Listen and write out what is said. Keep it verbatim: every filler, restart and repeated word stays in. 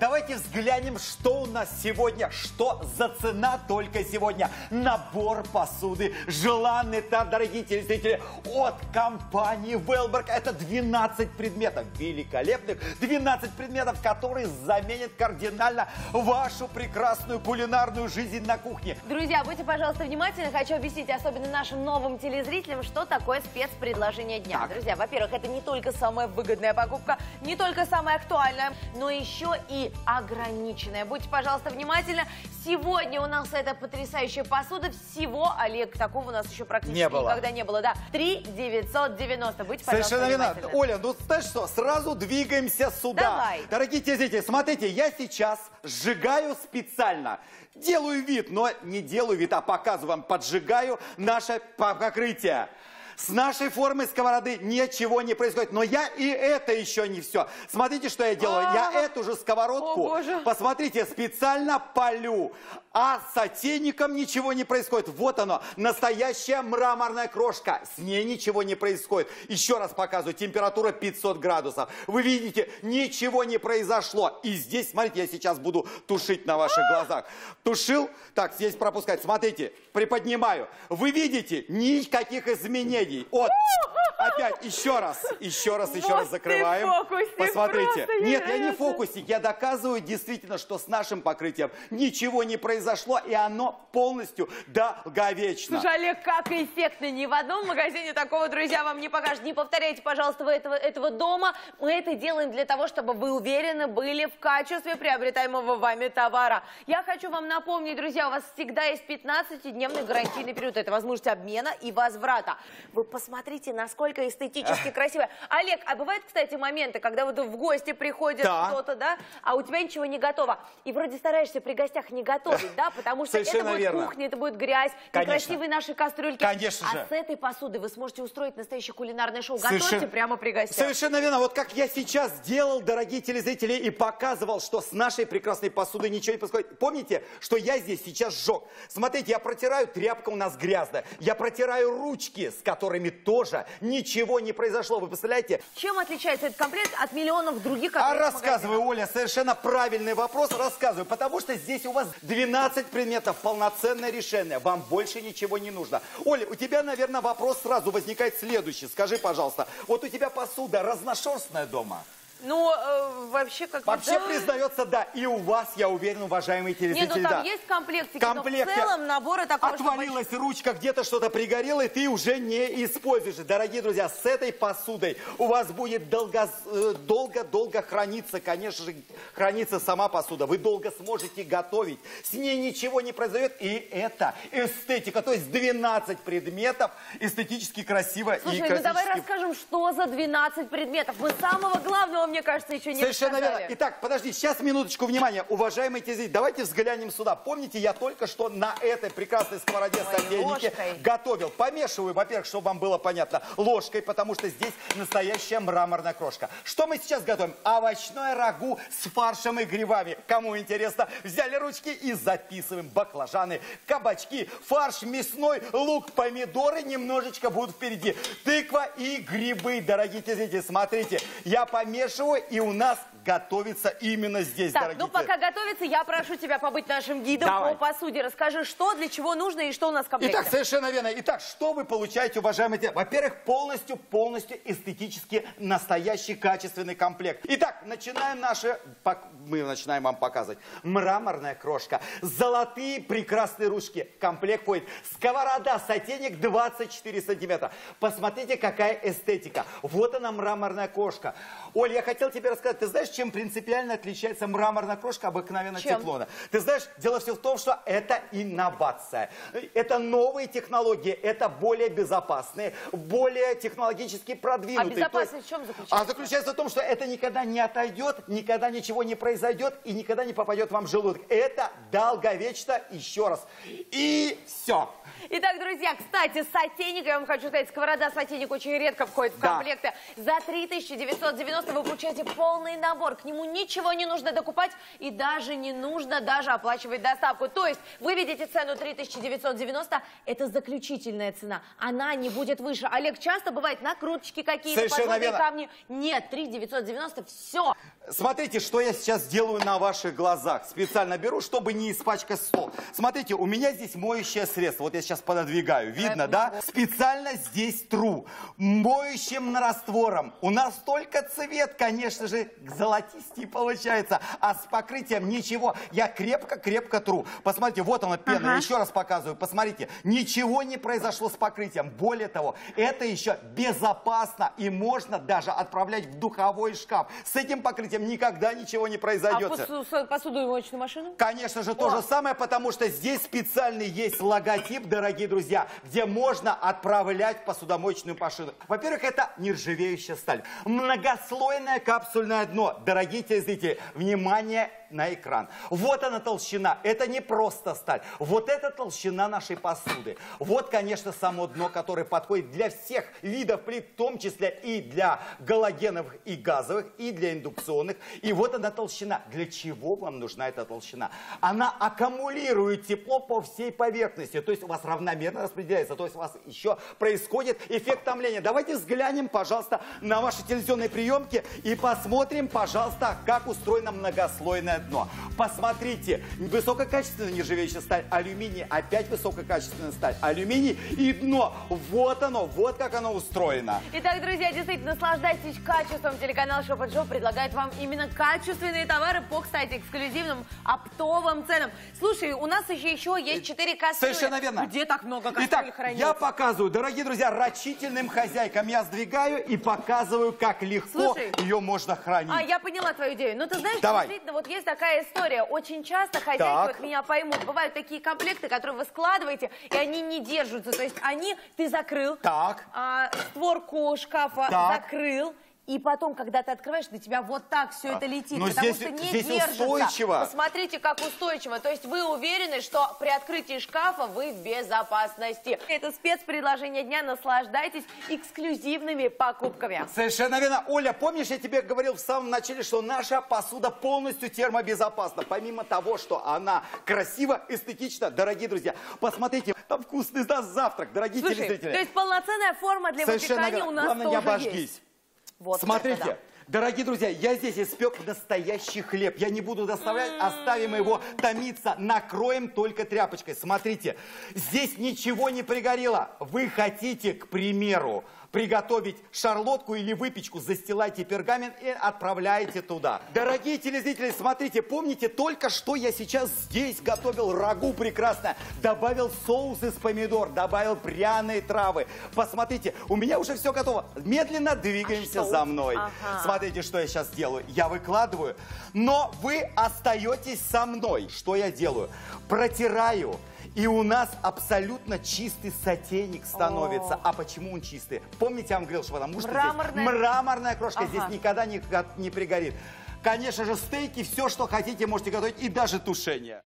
давайте взглянем, что у нас сегодня, что за цена только сегодня. Набор посуды, желанный товар, дорогие телезрители, от компании Велберг. Это двенадцать предметов, великолепных двенадцать предметов, которые заменят кардинально вашу прекрасную кулинарную жизнь на кухне. Друзья, будьте, пожалуйста, внимательны. Хочу объяснить, особенно нашим новым телезрителям, что такое спецпредложение дня. Так. Друзья, во-первых, это не только самая выгодная покупка, не только самая актуальная, но еще и ограниченная. Будьте, пожалуйста, внимательны. Сегодня у нас эта потрясающая посуда. Всего, Олег, такого у нас еще практически не было. никогда не было. Да, три девятьсот девяносто. Будьте, пожалуйста, совершенно внимательны. верно. Оля, ну знаешь что, сразу двигаемся сюда. Давай. Дорогие телезрители, смотрите, я сейчас сжигаю специально. Делаю вид, но не делаю вид, а показываю вам, поджигаю наше покрытие. С нашей формой сковороды ничего не происходит. Но я и это еще не все. Смотрите, что я делаю. Я эту же сковородку, посмотрите, специально полю. А с сотейником ничего не происходит. Вот оно, настоящая мраморная крошка. С ней ничего не происходит. Еще раз показываю, температура пятьсот градусов. Вы видите, ничего не произошло. И здесь, смотрите, я сейчас буду тушить на ваших глазах. Тушил, так, здесь пропускать. Смотрите, приподнимаю. Вы видите, никаких изменений. Вот. Опять, еще раз, еще раз, еще вот раз закрываем. Фокусник, посмотрите. Нет, я не невероятно. фокусник, я доказываю действительно, что с нашим покрытием ничего не произошло, и оно полностью долговечно. Слушай, Олег, как эффектно. Ни в одном магазине такого, друзья, вам не покажут. Не повторяйте, пожалуйста, вы этого, этого дома. Мы это делаем для того, чтобы вы уверены были в качестве приобретаемого вами товара. Я хочу вам напомнить, друзья, у вас всегда есть пятнадцатидневный гарантийный период. Это возможность обмена и возврата. Вы посмотрите, насколько эстетически красиво. Олег, а бывают, кстати, моменты, когда вот в гости приходит да. кто-то, да, а у тебя ничего не готово. И вроде стараешься при гостях не готовить, да, потому что Совершенно это будет верно. кухня, это будет грязь, некрасивые наши кастрюльки. Конечно же. А с этой посудой вы сможете устроить настоящее кулинарное шоу. Совершенно... Готовьте прямо при гостях. Совершенно верно. Вот как я сейчас делал, дорогие телезрители, и показывал, что с нашей прекрасной посудой ничего не происходит. Помните, что я здесь сейчас сжег? Смотрите, я протираю, тряпка у нас грязная. Я протираю ручки, с которыми тоже ничего не произошло. Вы представляете? Чем отличается этот комплект от миллионов других? А рассказываю, Оля, совершенно правильный вопрос. Рассказываю, потому что здесь у вас двенадцать предметов, полноценное решение. Вам больше ничего не нужно. Оля, у тебя, наверное, вопрос сразу возникает следующий. Скажи, пожалуйста, вот у тебя посуда разношерстная дома? Ну, э, вообще как Вообще да. признается, да. И у вас, я уверен, уважаемые телезрители, Не, ну там да. есть комплектики, Комплекты. но в целом наборы такого, Отвалилась чтобы... ручка, где-то что-то пригорело, и ты уже не используешь. Дорогие друзья, с этой посудой у вас будет долго-долго храниться, конечно же, хранится сама посуда. Вы долго сможете готовить. С ней ничего не произойдет. И это эстетика. То есть двенадцать предметов эстетически красиво. Слушай, и ну классически... давай расскажем, что за двенадцать предметов. Мы самого главного, мне кажется, еще не Совершенно рассказали. верно. Итак, подожди, сейчас минуточку внимания. Уважаемые телезрители, давайте взглянем сюда. Помните, я только что на этой прекрасной сковороде сотейнике готовил. Помешиваю, во-первых, чтобы вам было понятно, ложкой, потому что здесь настоящая мраморная крошка. Что мы сейчас готовим? Овощное рагу с фаршем и грибами. Кому интересно, взяли ручки и записываем. Баклажаны, кабачки, фарш мясной, лук, помидоры немножечко будут впереди. Тыква и грибы, дорогие телезрители. Смотрите, я помешиваю, и у нас готовится именно здесь, так, дорогие. Ну, пока готовится, я прошу тебя побыть нашим гидом Давай. по посуде. Расскажи, что, для чего нужно и что у нас в комплекте. Итак, совершенно верно. Итак, что вы получаете, уважаемые те? Во-первых, полностью, полностью эстетически настоящий качественный комплект. Итак, начинаем наши... Мы начинаем вам показывать. Мраморная крошка, золотые прекрасные ручки. Комплект входит сковорода, сотейник двадцать четыре сантиметра. Посмотрите, какая эстетика. Вот она, мраморная крошка. Оль, я хотел тебе рассказать, ты знаешь, чем принципиально отличается мраморная крошка обыкновенного тефлона? Ты знаешь, дело все в том, что это инновация. Это новые технологии, это более безопасные, более технологически продвинутые. А безопасность в чем заключается? А заключается в том, что это никогда не отойдет, никогда ничего не произойдет и никогда не попадет вам в желудок. Это долговечно, еще раз. И все. Итак, друзья, кстати, сотейник, я вам хочу сказать, сковорода сотейник очень редко входит в комплекты. Да. За три тысячи девятьсот девяносто вы получаете полный набор. договор, к нему ничего не нужно докупать и даже не нужно даже оплачивать доставку. То есть вы видите цену три тысячи девятьсот девяносто, это заключительная цена, она не будет выше. Олег, часто бывает накруточки какие-то, подводные камни. Нет, три тысячи девятьсот девяносто, все. Смотрите, что я сейчас делаю на ваших глазах. Специально беру, чтобы не испачкать стол. Смотрите, у меня здесь моющее средство. Вот я сейчас пододвигаю. Видно, да? Специально здесь тру. Моющим раствором. У нас только цвет, конечно же, золотистый получается. А с покрытием ничего. Я крепко-крепко тру. Посмотрите, вот она пена. Ага. Еще раз показываю. Посмотрите, ничего не произошло с покрытием. Более того, это еще безопасно. И можно даже отправлять в духовой шкаф. С этим покрытием никогда ничего не произойдет. А посудомоечную машину? Конечно же, то О. же самое, потому что здесь специальный есть логотип, дорогие друзья, где можно отправлять посудомоечную машину. Во-первых, это нержавеющая сталь. Многослойное капсульное дно. Дорогие телезрители, внимание на экран. Вот она толщина. Это не просто сталь. Вот это толщина нашей посуды. Вот, конечно, само дно, которое подходит для всех видов плит, в том числе и для галогеновых и газовых, и для индукционных. И вот она толщина. Для чего вам нужна эта толщина? Она аккумулирует тепло по всей поверхности. То есть у вас равномерно распределяется. То есть у вас еще происходит эффект томления. Давайте взглянем, пожалуйста, на ваши телевизионные приемки и посмотрим, пожалуйста, как устроена многослойная дно. Посмотрите, высококачественная нержавеющая сталь, алюминий, опять высококачественная сталь, алюминий и дно. Вот оно, вот как оно устроено. Итак, друзья, действительно, наслаждайтесь качеством. Телеканал Шоп энд Шоп предлагает вам именно качественные товары по, кстати, эксклюзивным оптовым ценам. Слушай, у нас еще, еще есть четыре кастрюли. Совершенно верно. Где так много кастрюль Итак, хранится? я показываю, дорогие друзья, рачительным хозяйкам я сдвигаю и показываю, как легко Слушай, ее можно хранить. А, я поняла твою идею. Ну, ты знаешь, Давай. действительно, вот есть такая история. Очень часто хозяйки, вот меня поймут, бывают такие комплекты, которые вы складываете, и они не держатся. То есть они, ты закрыл, так. А, створку шкафа так. закрыл, и потом, когда ты открываешь, на тебя вот так все это летит, Но потому здесь, что не здесь держится. Устойчиво. Посмотрите, как устойчиво. То есть вы уверены, что при открытии шкафа вы в безопасности. Это спецпредложение дня. Наслаждайтесь эксклюзивными покупками. Совершенно верно. Оля, помнишь, я тебе говорил в самом начале, что наша посуда полностью термобезопасна. Помимо того, что она красиво, эстетично, дорогие друзья, посмотрите, там вкусный завтрак, дорогие Слушай, телезрители. То есть полноценная форма для Совершенно выпекания верно. у нас Главное, тоже не обожгись. есть. Вот Смотрите, это, да. дорогие друзья, я здесь испек настоящий хлеб. Я не буду доставлять, оставим его томиться, накроем только тряпочкой. Смотрите, здесь ничего не пригорело. Вы хотите, к примеру, приготовить шарлотку или выпечку, застилайте пергамент и отправляйте туда. Дорогие телезрители, смотрите, помните, только что я сейчас здесь готовил рагу прекрасное. Добавил соус из помидор, добавил пряные травы. Посмотрите, у меня уже все готово. Медленно двигаемся а за мной. Ага. Смотрите, что я сейчас делаю. Я выкладываю, но вы остаетесь со мной. Что я делаю? Протираю. И у нас абсолютно чистый сотейник становится. О. А почему он чистый? Помните, я вам говорил, что потому что мраморная, здесь мраморная крошка, ага. здесь никогда не, не пригорит. Конечно же, стейки, все, что хотите, можете готовить, и даже тушение.